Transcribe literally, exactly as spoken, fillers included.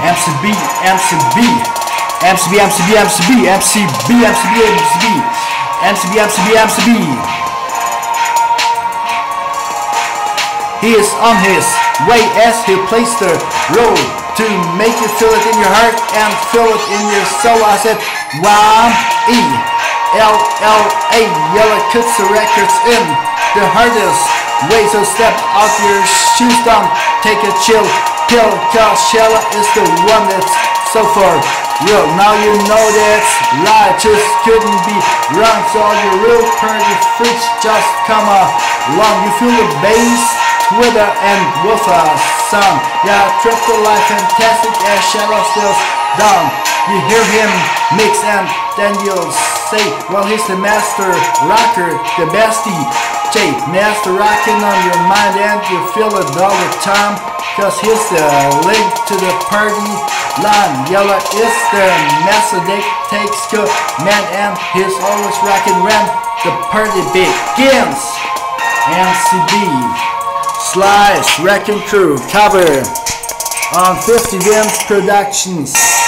M C B, M C B, M C B, M C B, M C B, M C B, M C B, M C B, M C B, M C B, M C B. He is on his way as he plays the role to make you feel it in your heart and feel it in your soul. I said one E L L A, Yella cuts the records in the hardest way, so step out your shoes, don't take a chill pill, cause Yella is the one that's so far real. Now you know that's right, just couldn't be wrong. So all your real party freaks just come along. You feel the bass, Twitter and woofer sound. Yeah, triple life fantastic as Shadow steals down. You hear him mix and then you'll say, well, he's the master rocker, the best D J, master rocking on your mind, and you feel it all the time, cause he's the link to the party line. Yella is the master that takes command, and he's always rocking when the party begins. M C B Slice Wrecking Crew cover on fifty Wins Productions.